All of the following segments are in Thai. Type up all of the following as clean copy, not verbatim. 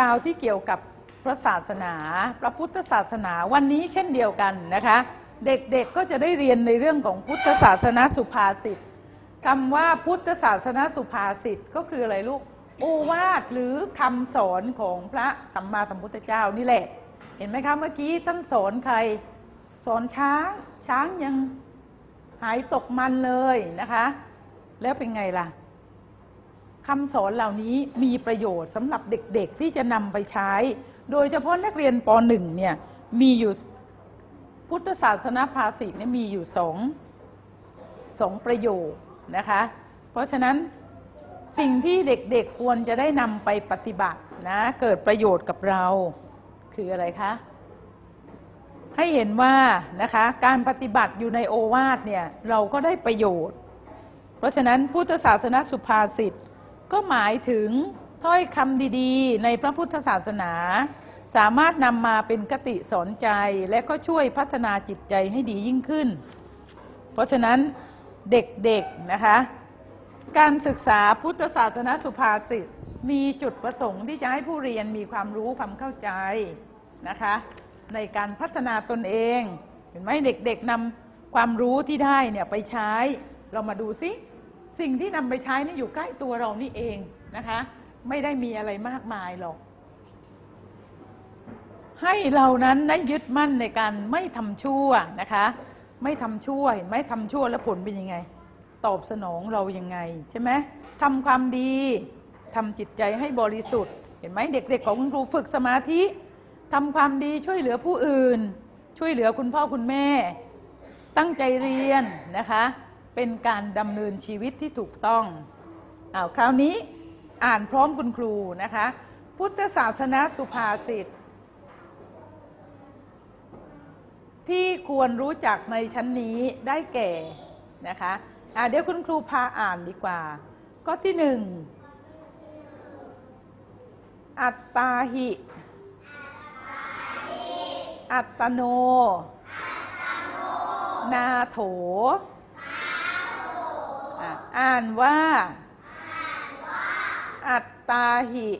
าวที่เกี่ยวกับพระศาสนาพระพุทธศาสนาวันนี้เช่นเดียวกันนะคะเด็กๆก็จะได้เรียนในเรื่องของพุทธศาสนาสุภาษิตคำว่าพุทธศาสนาสุภาษิตก็คืออะไรลูกโอวาทหรือคำสอนของพระสัมมาสัมพุทธเจ้านี่แหละเห็นไหมคะเมื่อกี้ท่านสอนใครสอนช้างยังหายตกมันเลยนะคะแล้วเป็นไงล่ะคำสอนเหล่านี้มีประโยชน์สำหรับเด็กๆที่จะนำไปใช้โดยเฉพาะนักเรียนป .1 เนี่ยมีอยู่พุทธศาสนาภาษิตเนี่ยมีอยู่สองประโยคนะคะเพราะฉะนั้นสิ่งที่เด็กๆควรจะได้นำไปปฏิบัตินะเกิดประโยชน์กับเราคืออะไรคะให้เห็นว่านะคะการปฏิบัติอยู่ในโอวาทเนี่ยเราก็ได้ประโยชน์เพราะฉะนั้นพุทธศาสนาสุภาษิตก็หมายถึงถ้อยคำดีๆในพระพุทธศาสนาสามารถนำมาเป็นคติสอนใจและก็ช่วยพัฒนาจิตใจให้ดียิ่งขึ้นเพราะฉะนั้นเด็กๆนะคะการศึกษาพุทธศาสนาสุภาษิตมีจุดประสงค์ที่จะให้ผู้เรียนมีความรู้ความเข้าใจนะคะในการพัฒนาตนเองเห็นไหมเด็กๆนำความรู้ที่ได้เนี่ยไปใช้เรามาดูซิสิ่งที่นำไปใช้นี่อยู่ใกล้ตัวเรานี่เองนะคะไม่ได้มีอะไรมากมายหรอกให้เรานั้นได้ยึดมั่นในการไม่ทำชั่วนะคะไม่ทำชั่วเห็นไหมทำชั่วแล้วผลเป็นยังไงตอบสนองเรายังไงใช่ไหมทำความดีทำจิตใจให้บริสุทธิ์เห็นไหมเด็กๆของคุณครูฝึกสมาธิทำความดีช่วยเหลือผู้อื่นช่วยเหลือคุณพ่อคุณแม่ตั้งใจเรียนนะคะเป็นการดำเนินชีวิตที่ถูกต้องคราวนี้อ่านพร้อมคุณครูนะคะพุทธศาสนาสุภาษิตที่ควรรู้จักในชั้นนี้ได้แก่นะคะเดี๋ยวคุณครูพาอ่านดีกว่าข้อที่หนึ่งอัตตาหิอัตโนนาโถอ่านว่าอัตตาหิ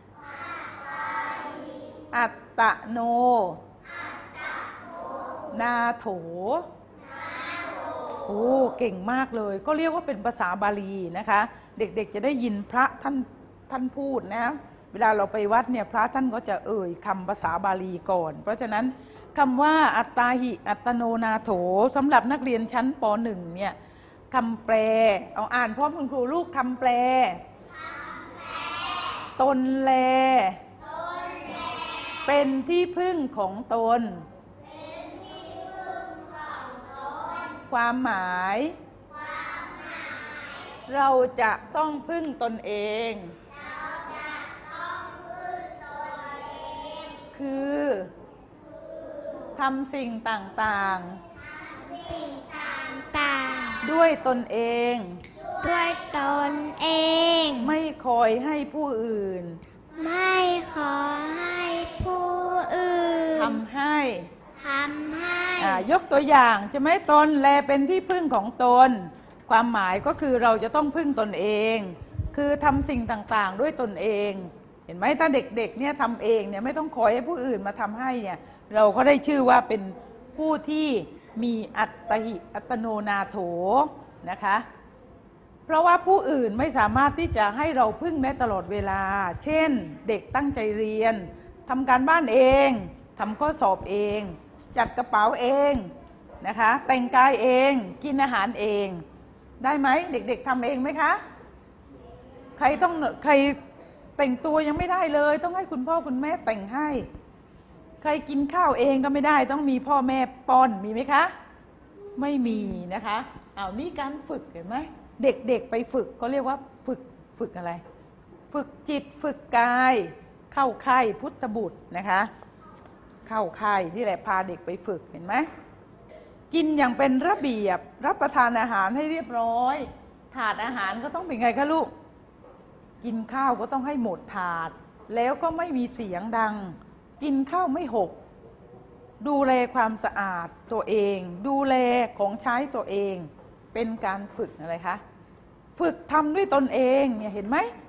อัตตโนนาโถโอ้เก่งมากเลยก็เรียกว่าเป็นภาษาบาลีนะคะเด็กๆจะได้ยินพระท่านพูดนะเวลาเราไปวัดเนี่ยพระท่านก็จะเอ่ยคำภาษาบาลีก่อนเพราะฉะนั้นคำว่าอัตตาหิอัตโนนาโถสำหรับนักเรียนชั้นป .1 เนี่ยคำแปลเอาอ่านพร้อมคุณครูลูกคำแปลตนแลเป็นที่พึ่งของตนความหมายเราจะต้องพึ่งตนเองคือทำสิ่งต่างๆด้วยตนเองไม่คอยให้ผู้อื่นทำให้ยกตัวอย่างใช่ไหมตนแลเป็นที่พึ่งของตนความหมายก็คือเราจะต้องพึ่งตนเองคือทำสิ่งต่างๆด้วยตนเองเห็นไหมถ้าเด็กๆเนี่ยทำเองเนี่ยไม่ต้องคอยให้ผู้อื่นมาทำให้เนี่ยเราก็ได้ชื่อว่าเป็นผู้ที่มีอัตตหิอัตโนนาโถนะคะเพราะว่าผู้อื่นไม่สามารถที่จะให้เราพึ่งได้ตลอดเวลาเช่นเด็กตั้งใจเรียนทำการบ้านเองทำข้อสอบเองจัดกระเป๋าเองนะคะแต่งกายเองกินอาหารเองได้ไหมเด็กๆทำเองไหมคะใครแต่งตัวยังไม่ได้เลยต้องให้คุณพ่อคุณแม่แต่งให้ใครกินข้าวเองก็ไม่ได้ต้องมีพ่อแม่ป้อนมีไหมคะไม่มีนะคะนี่การฝึกเห็นไหมเด็กๆไปฝึกก็เรียกว่าฝึกอะไรฝึกจิตฝึกกายเข้าค่ายพุทธบุตรนะคะเข้าค่ายนี่แหละพาเด็กไปฝึกเห็นไหมกินอย่างเป็นระเบียบรับประทานอาหารให้เรียบร้อยถาดอาหารก็ต้องเป็นไงคะลูกกินข้าวก็ต้องให้หมดถาดแล้วก็ไม่มีเสียงดังกินข้าวไม่หกดูแลความสะอาดตัวเองดูแลของใช้ตัวเองเป็นการฝึกอะไรคะฝึกทำด้วยตนเองเนี่ยเห็นไหม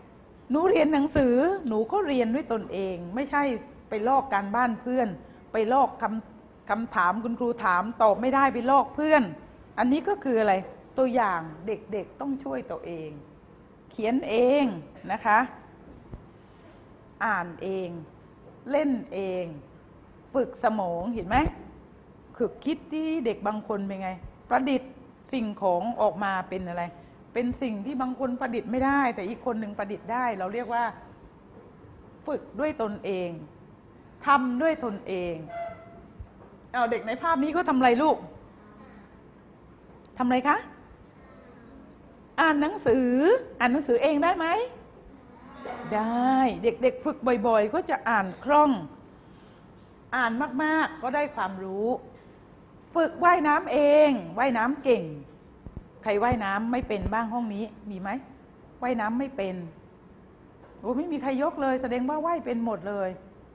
หนูเรียนหนังสือหนูก็เรียนด้วยตนเองไม่ใช่ไปลอกการบ้านเพื่อนไปลอกคำถามคุณครูถามตอบไม่ได้ไปลอกเพื่อนอันนี้ก็คืออะไรตัวอย่างเด็กๆต้องช่วยตัวเองเขียนเองนะคะอ่านเองเล่นเองฝึกสมองเห็นไหมคือคิดที่เด็กบางคนเป็นไงประดิษฐ์สิ่งของออกมาเป็นอะไรเป็นสิ่งที่บางคนประดิษฐ์ไม่ได้แต่อีกคนหนึ่งประดิษฐ์ได้เราเรียกว่าฝึกด้วยตนเองทำด้วยตนเองเอาเด็กในภาพนี้เขาทำอะไรลูกทำอะไรคะอ่านหนังสือเองได้ไหมได้เด็กๆฝึกบ่อยๆก็จะอ่านคล่องอ่านมากๆก็ได้ความรู้ฝึกว่ายน้ำเองว่ายน้ำเก่งใครว่ายน้ำไม่เป็นบ้างห้องนี้มีไหมว่ายน้ำไม่เป็นโอ้ไม่มีใครยกเลยแสดงว่าว่ายเป็นหมดเลย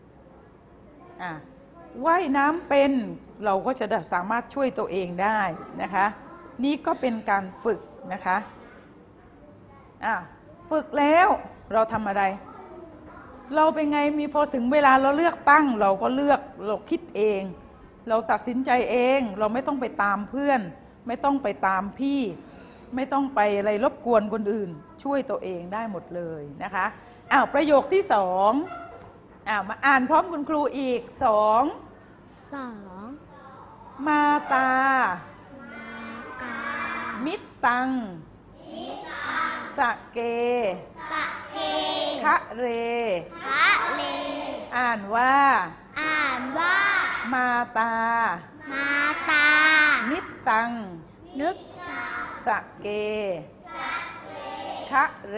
ว่ายน้ำเป็นเราก็จะสามารถช่วยตัวเองได้นะคะนี่ก็เป็นการฝึกนะคะฝึกแล้วเราทำอะไรเราเป็นไงมีพอถึงเวลาเราเลือกตั้งเราก็เลือกเราคิดเองเราตัดสินใจเองเราไม่ต้องไปตามเพื่อนไม่ต้องไปตามพี่ไม่ต้องไปอะไรรบกวนคนอื่นช่วยตัวเองได้หมดเลยนะคะประโยคที่สองมาอ่านพร้อมคุณครูอีกสองมาตามิตตังสะเกคะเรอ่านว่ามาตามิตตังสะเกคะเร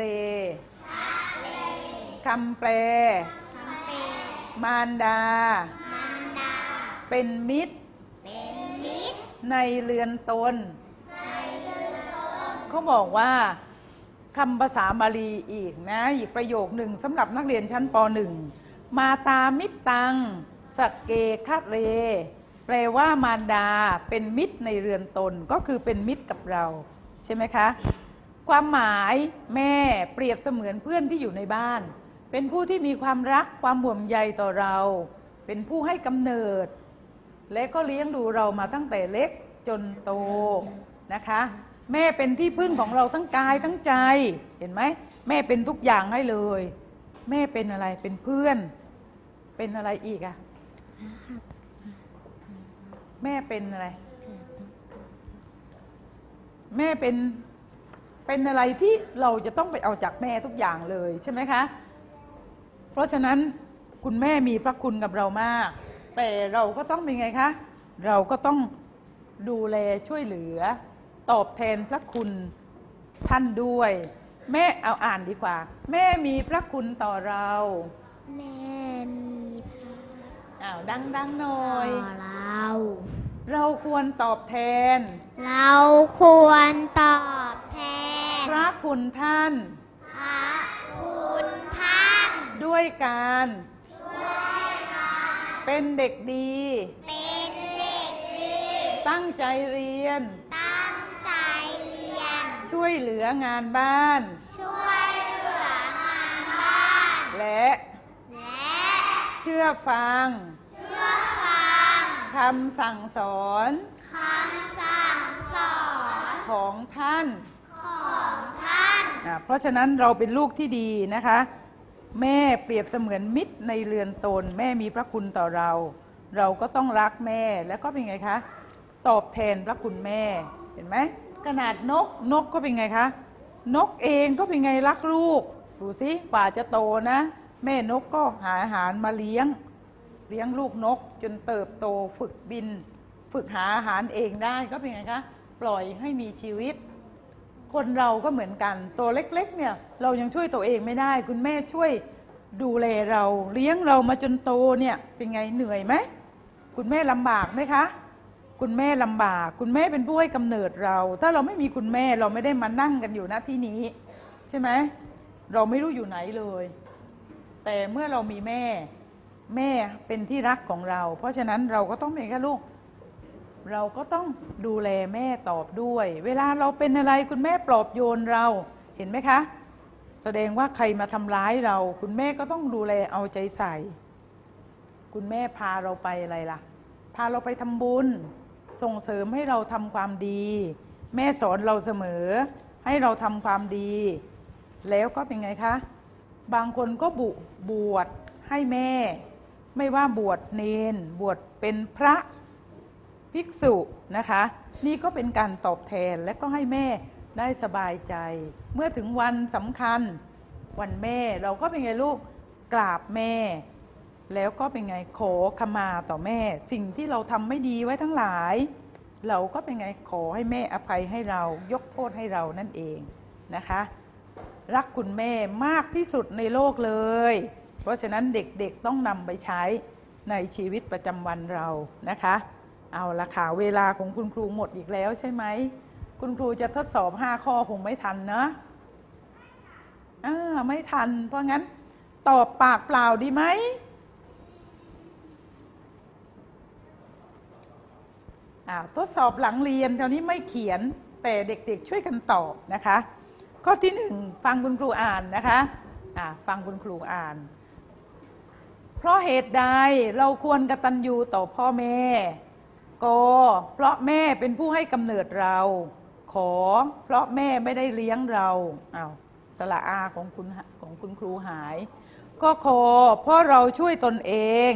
คำแปลมารดาเป็นมิตรในเรือนตนเขาบอกว่าคำภาษาบาลีอีกนะอีกประโยคหนึ่งสำหรับนักเรียนชั้นป .1 มาตามิตตังสักเกคะเรแปลว่ามารดาเป็นมิตรในเรือนตนก็คือเป็นมิตรกับเราใช่ไหมคะความหมายแม่เปรียบเสมือนเพื่อนที่อยู่ในบ้านเป็นผู้ที่มีความรักความห่วงใยต่อเราเป็นผู้ให้กำเนิดและก็เลี้ยงดูเรามาตั้งแต่เล็กจนโตนะคะแม่เป็นที่พึ่งของเราทั้งกายทั้งใจเห็นไหมแม่เป็นทุกอย่างให้เลยแม่เป็นอะไรเป็นเพื่อนเป็นอะไรอีกแม่เป็นอะไรแม่เป็นอะไรที่เราจะต้องไปเอาจากแม่ทุกอย่างเลยใช่ไหมคะเพราะฉะนั้นคุณแม่มีพระคุณกับเรามากแต่เราก็ต้องเป็นไงคะเราก็ต้องดูแลช่วยเหลือตอบแทนพระคุณท่านด้วยแม่เอาอ่านดีกว่าแม่มีพระคุณต่อเราแม่มีพระดังๆหน่อยเราควรตอบแทนพระคุณท่านด้วยการเป็นเด็กดีตั้งใจเรียนช่วยเหลืองานบ้านและเชื่อฟังคำสั่งสอนของท่านเพราะฉะนั้นเราเป็นลูกที่ดีนะคะแม่เปรียบเสมือนมิตรในเรือนตนแม่มีพระคุณต่อเราเราก็ต้องรักแม่แล้วก็เป็นไงคะตอบแทนพระคุณแม่เห็นไหมขนาดนกก็เป็นไงคะนกเองก็เป็นไงรักลูกดูสิกว่าจะโตนะแม่นกก็หาอาหารมาเลี้ยงลูกนกจนเติบโตฝึกบินฝึกหาอาหารเองได้ก็เป็นไงคะปล่อยให้มีชีวิตคนเราก็เหมือนกันตัวเล็กๆเนี่ยเรายังช่วยตัวเองไม่ได้คุณแม่ช่วยดูแลเราเลี้ยงเรามาจนโตเนี่ยเป็นไงเหนื่อยไหมคุณแม่ลำบากไหมคะคุณแม่ลำบากคุณแม่เป็นผู้ให้กำเนิดเราถ้าเราไม่มีคุณแม่เราไม่ได้มานั่งกันอยู่ณที่นี้ใช่ไหมเราไม่รู้อยู่ไหนเลยแต่เมื่อเรามีแม่เป็นที่รักของเราเพราะฉะนั้นเราก็ต้องเป็นแค่ลูกเราก็ต้องดูแลแม่ตอบด้วยเวลาเราเป็นอะไรคุณแม่ปลอบโยนเราเห็นไหมคะแสดงว่าใครมาทำร้ายเราคุณแม่ก็ต้องดูแลเอาใจใส่คุณแม่พาเราไปอะไรล่ะพาเราไปทำบุญส่งเสริมให้เราทำความดีแม่สอนเราเสมอให้เราทำความดีแล้วก็เป็นไงคะบางคนก็บวชให้แม่ไม่ว่าบวชเนนบวชเป็นพระภิกษุนะคะนี่ก็เป็นการตอบแทนและก็ให้แม่ได้สบายใจเมื่อถึงวันสำคัญวันแม่เราก็เป็นไงลูกกราบแม่แล้วก็เป็นไงขอขมาต่อแม่สิ่งที่เราทำไม่ดีไว้ทั้งหลายเราก็เป็นไงขอให้แม่อภัยให้เรายกโทษให้เรานั่นเองนะคะรักคุณแม่มากที่สุดในโลกเลยเพราะฉะนั้นเด็กๆต้องนำไปใช้ในชีวิตประจำวันเรานะคะเอาละค่ะเวลาของคุณครูหมดอีกแล้วใช่ไหมคุณครูจะทดสอบ5 ข้อคงไม่ทันนะไม่ทันเพราะงั้นตอบปากเปล่าดีไหมทดสอบหลังเรียนคราวนี้ไม่เขียนแต่เด็กๆช่วยกันตอบนะคะข้อที่1ฟังคุณครูอ่านนะคะฟังคุณครูอ่านเพราะเหตุใดเราควรกตัญญูต่อพ่อแม่กเพราะแม่เป็นผู้ให้กำเนิดเราขอเพราะแม่ไม่ได้เลี้ยงเราสระอาของคุณครูหายก็ขอเพราะเราช่วยตนเอง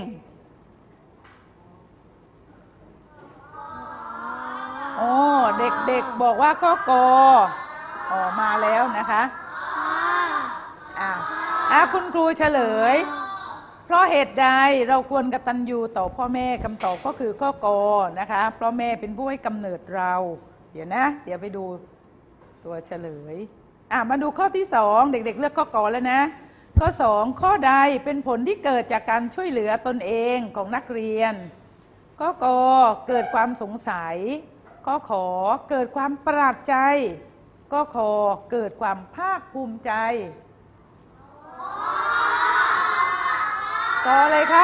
เด็กๆบอกว่าก็กมาแล้วนะคะคุณครูเฉลยเพราะเหตุใดเราควรกตัญญูต่อพ่อแม่คำตอบก็คือข้อกนะคะเพราะแม่เป็นผู้ให้กำเนิดเราเดี๋ยวไปดูตัวเฉลยมาดูข้อที่2เด็กๆเลือกข้อกแล้วนะข้อ2ข้อใดเป็นผลที่เกิดจากการช่วยเหลือตนเองของนักเรียนข้อกเกิดความสงสัยข้อขอเกิดความประหลาดใจข้อขอเกิดความภาคภูมิใจต่อเลยคะ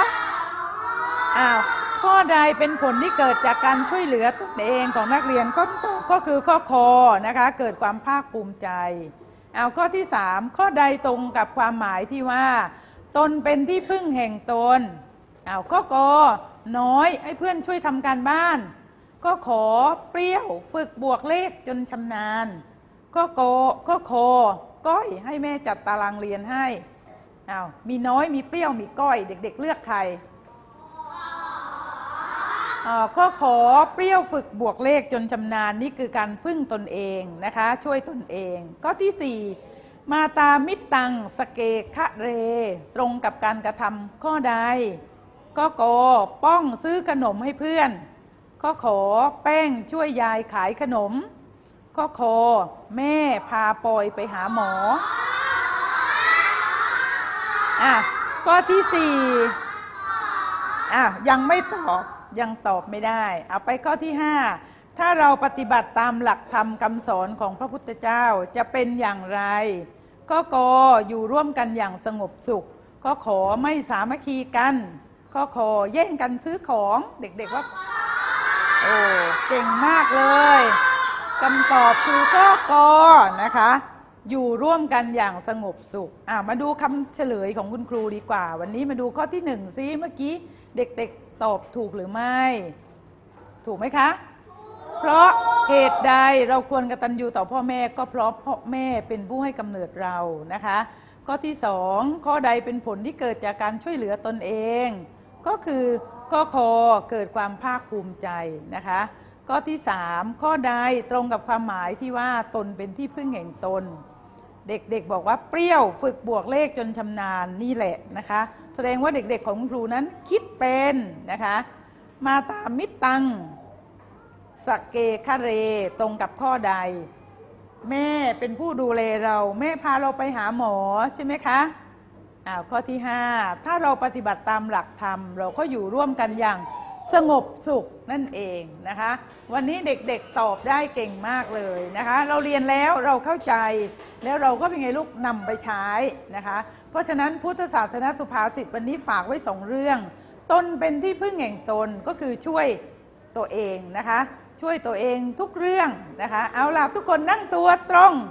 ข้อใดเป็นผลที่เกิดจากการช่วยเหลือตนเองของนักเรียนก็คือข้อคอนะคะเกิดความภาคภูมิใจข้อที่3ข้อใดตรงกับความหมายที่ว่าตนเป็นที่พึ่งแห่งตนข้อกน้อยให้เพื่อนช่วยทำการบ้านก็ขอเปรี้ยวฝึกบวกเลขจนชำนาญก็ก้อยให้แม่จัดตารางเรียนให้มีน้อยมีเปรี้ยวมีก้อยเด็กๆเลือกใครก็ขอเปรี้ยวฝึกบวกเลขจนชำนาญนี่คือการพึ่งตนเองนะคะช่วยตนเองข้อที่4มาตามิตตังสเกคะเรตรงกับการกระทำข้อใดก็ป้องซื้อขนมให้เพื่อนก็ขอแป้งช่วยยายขายขนมก็ขอแม่พาปอยไปหาหมอข้อที่4ยังไม่ตอบยังตอบไม่ได้เอาไปข้อที่5ถ้าเราปฏิบัติตามหลักธรรมคำสอนของพระพุทธเจ้าจะเป็นอย่างไรก็อยู่ร่วมกันอย่างสงบสุขก็ขอไม่สามัคคีกันก็ขอแย่งกันซื้อของเด็กๆว่าเก่งมากเลยคำตอบคือก็นะคะอยู่ร่วมกันอย่างสงบสุขมาดูคำเฉลยของคุณครูดีกว่าวันนี้มาดูข้อที่1ซิเมื่อกี้เด็กๆตอบถูกหรือไม่ถูกไหมคะเพราะเหตุใดเราควรกตัญญูต่อพ่อแม่ก็เพราะพ่อแม่เป็นผู้ให้กำเนิดเรานะคะข้อที่2ข้อใดเป็นผลที่เกิดจากการช่วยเหลือตนเองก็คือข้อเกิดความภาคภูมิใจนะคะข้อที่3ข้อใดตรงกับความหมายที่ว่าตนเป็นที่พึ่งแห่งตนเด็กๆบอกว่าเปรี้ยวฝึกบวกเลขจนชำนาญนี่แหละนะคะแสดงว่าเด็กๆของคุณครูนั้นคิดเป็นนะคะมาตามิตตังสเกคะเรตรงกับข้อใดแม่เป็นผู้ดูแลเราแม่พาเราไปหาหมอใช่ไหมคะข้อที่5ถ้าเราปฏิบัติตามหลักธรรมเราก็อยู่ร่วมกันอย่างสงบสุขนั่นเองนะคะวันนี้เด็กๆตอบได้เก่งมากเลยนะคะเราเรียนแล้วเราเข้าใจแล้วเราก็เป็นไงลูกนำไปใช้นะคะเพราะฉะนั้นพุทธศาสนสุภาษิตวันนี้ฝากไว้2เรื่องตนเป็นที่พึ่งแห่งตนก็คือช่วยตัวเองนะคะช่วยตัวเองทุกเรื่องนะคะเอาล่ะทุกคนนั่งตัวตรง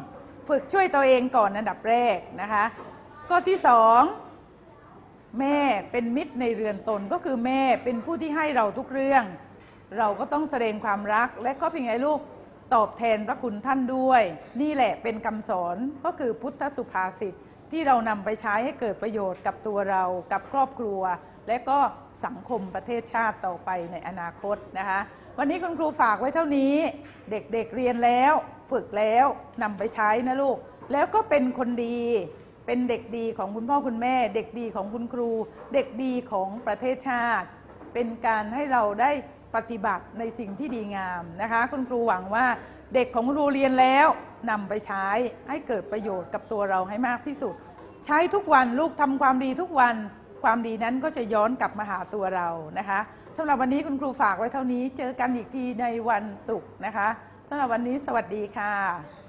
ฝึกช่วยตัวเองก่อนอันดับแรกนะคะข้อที่2แม่เป็นมิตรในเรือนตนก็คือแม่เป็นผู้ที่ให้เราทุกเรื่องเราก็ต้องแสดงความรักและก็เป็นไงลูกตอบแทนพระคุณท่านด้วยนี่แหละเป็นคำสอนก็คือพุทธสุภาษิตที่เรานำไปใช้ให้เกิดประโยชน์กับตัวเรากับครอบครัวและก็สังคมประเทศชาติต่อไปในอนาคตนะคะวันนี้คุณครูฝากไว้เท่านี้เด็กๆเรียนแล้วฝึกแล้วนำไปใช้นะลูกแล้วก็เป็นคนดีเป็นเด็กดีของคุณพ่อคุณแม่เด็กดีของคุณครูเด็กดีของประเทศชาติเป็นการให้เราได้ปฏิบัติในสิ่งที่ดีงามนะคะคุณครูหวังว่าเด็กของคุณครูเรียนแล้วนำไปใช้ให้เกิดประโยชน์กับตัวเราให้มากที่สุดใช้ทุกวันลูกทำความดีทุกวันความดีนั้นก็จะย้อนกลับมาหาตัวเรานะคะสำหรับวันนี้คุณครูฝากไว้เท่านี้เจอกันอีกทีในวันศุกร์นะคะสำหรับวันนี้สวัสดีค่ะ